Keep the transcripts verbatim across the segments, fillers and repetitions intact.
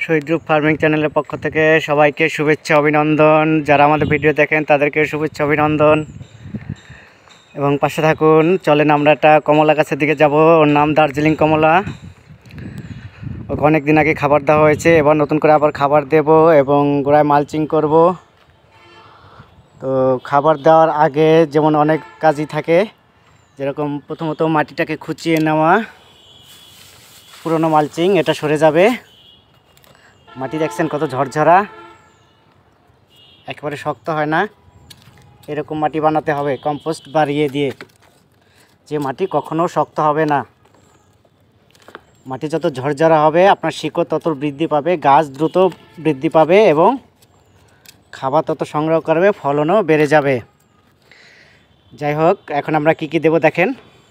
শহীদ group farming চ্যানেলের পক্ষ থেকে সবাইকে শুভেচ্ছা অভিনন্দন। যারা আমাদের ভিডিও দেখেন তাদেরকে শুভেচ্ছা অভিনন্দন এবং পাশে থাকুন। চলেন আমরা একটা কমলা গাছের দিকে যাব। ওর নাম দার্জিলিং কমলা। ওকে অনেক দিন আগে খাবার দেওয়া হয়েছে, এবার নতুন করে আবার খাবার দেব এবং গোড়ায় মালচিং করব। তো খাবার দেওয়ার আগে যেমন অনেক কাজই থাকে, যেরকম প্রথমত মাটিটাকে খুঁচিয়ে নেওয়া, পুরনো মালচিং এটা সরে যাবে। মাটি দেখছেন কত ঝরঝরা, একেবারে শক্ত হয় না, এরকম মাটি বানাতে হবে কম্পোস্ট বাড়িয়ে দিয়ে। যে মাটি কখনো শক্ত হবে না, মাটি যত ঝরঝরা হবে আপনার শিকড় তত বৃদ্ধি পাবে, গাছ দ্রুত বৃদ্ধি পাবে এবং খাবার তত সংগ্রহ করবে, ফলনও বেড়ে যাবে। যাই হোক, এখন আমরা কি কি দেব দেখেন।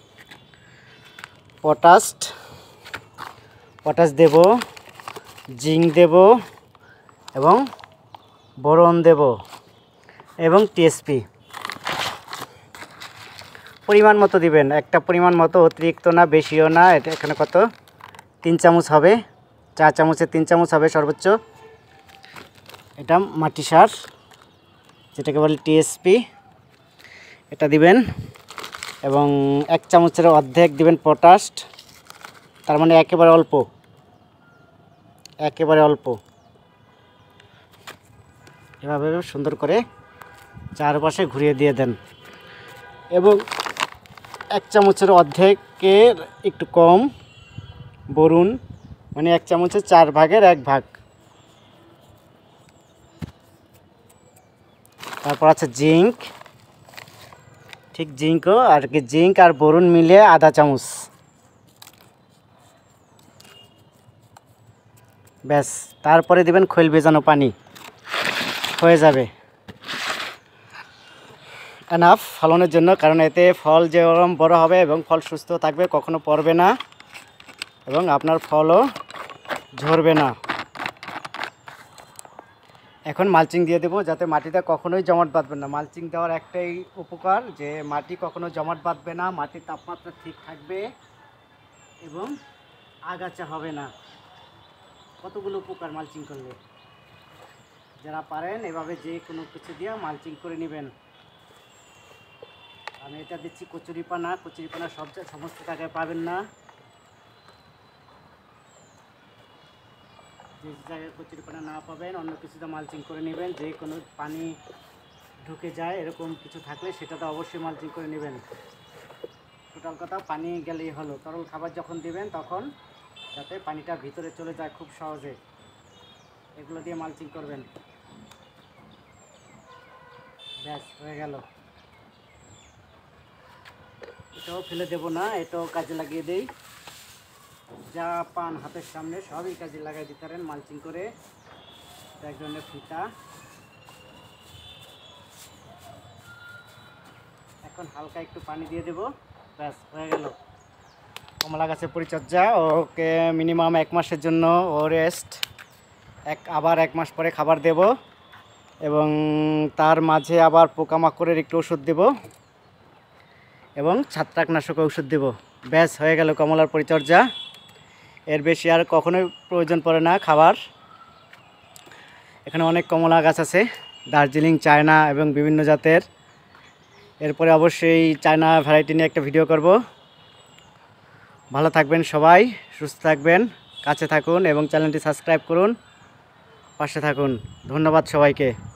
পটাশ পটাশ দেব, জিঙ্ক দেব এবং বোরন দেব এবং টিএসপি পরিমাণ মতো দিবেন। একটা পরিমাণ মতো, অতিরিক্ত না বেশিও না। এটা এখানে কত, তিন চামচ হবে, চা চামচের তিন চামচ হবে সর্বোচ্চ। এটা মাটি সার যেটাকে বলে টিএসপি, এটা দিবেন এবং এক চামচের অর্ধেক দিবেন পটাশ, তার মানে একেবারে অল্প, একেবারে অল্প। এভাবে সুন্দর করে চারপাশে ঘুরিয়ে দিয়ে দেন এবং এক চামচের অর্ধেকের একটু কম বরুন, মানে এক চামচের চার ভাগের এক ভাগ। তারপর আছে জিঙ্ক, ঠিক জিঙ্কও আর কি, জিঙ্ক আর বরুন মিলে আধা চামচ। ব্যাস, তারপরে দিবেন খৈল ভেজানো পানি, হয়ে যাবে এনাফ ফলনের জন্য। কারণ এতে ফল যেরকম বড় হবে এবং ফল সুস্থ থাকবে, কখনো পড়বে না এবং আপনার ফলও ঝরবে না। এখন মালচিং দিয়ে দেবো, যাতে মাটিটা কখনোই জমাট বাঁধবে না। মালচিং দেওয়ার একটাই উপকার, যে মাটি কখনো জমাট বাঁধবে না, মাটির তাপমাত্রা ঠিক থাকবে এবং আগাছা হবে না। কতগুলো উপকার মালচিং করলে। যারা পারেন এভাবে যে কোনো কিছু দিয়ে মালচিং করে নেবেন। আমি এটা দিচ্ছি কচুরিপানা। কচুরিপানা সব সমস্ত জায়গায় পাবেন না, যে জায়গায় কচুরিপানা না পাবেন অন্য কিছুতে মালচিং করে নেবেন। যে কোনো পানি ঢুকে যায় এরকম কিছু থাকলে সেটাতে অবশ্যই মালচিং করে নেবেন। টোটাল কথা, পানি গেলেই হলো। তরল খাবার যখন দিবেন তখন যাতে পানিটা ভিতরে চলে যায় খুব সহজে, এগুলো দিয়ে মালচিং করবেন। ব্যাস, হয়ে গেল। এটাও ফেলে দেব না, এটাও কাজে লাগিয়ে দেই। যা পান হাতের সামনে সবই কাজে লাগাই দিতে পারেন মালচিং করে। এক ধরনের ফিতা। এখন হালকা একটু পানি দিয়ে দেব, ব্যাস হয়ে গেল। কমলা গাছের পরিচর্যা। ওকে মিনিমাম এক মাসের জন্য ও রেস্ট, এক আবার এক মাস পরে খাবার দেব এবং তার মাঝে আবার পোকামাকড়ের একটু ওষুধ দেব এবং ছত্রাকনাশক ওষুধ দেব। ব্যাস হয়ে গেল কমলার পরিচর্যা। এর বেশি আর কখনোই প্রয়োজন পড়ে না খাবার। এখানে অনেক কমলা গাছ আছে, দার্জিলিং, চায়না এবং বিভিন্ন জাতের। এরপরে অবশ্যই চায়না ভ্যারাইটি নিয়ে একটা ভিডিও করব। ভালো থাকবেন সবাই, সুস্থ থাকবেন, কাছে থাকুন এবং চ্যানেলটি সাবস্ক্রাইব করুন, পাশে থাকুন। ধন্যবাদ সবাইকে।